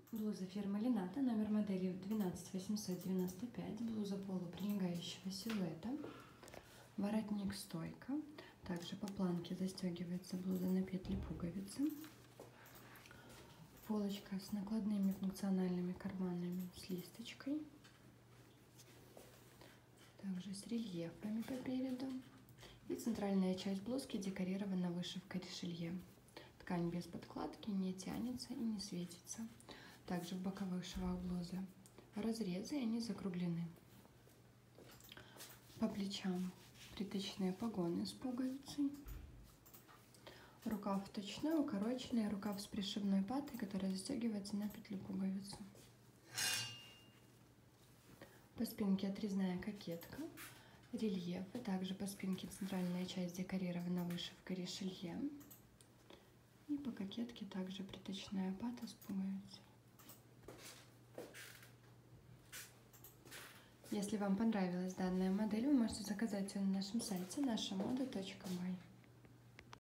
Блуза фирмы Лената, номер модели 12895, блуза полуприлегающего силуэта, воротник стойка, также по планке застегивается блуза на петли пуговицы, полочка с накладными функциональными карманами с листочкой, также с рельефами по переду, и центральная часть блузки декорирована вышивкой решелье. Ткань без подкладки, не тянется и не светится. Также в боковых швах блузы разрезы, и они закруглены. По плечам приточные погоны с пуговицей. Рукав вточной, укороченный, рукав с пришивной патой, которая застегивается на петлю пуговицу. По спинке отрезная кокетка, рельефы. Также по спинке центральная часть декорирована вышивкой решелье. И по кокетке также приточная пата с пуговицей. Если вам понравилась данная модель, вы можете заказать ее на нашем сайте nashamoda.by.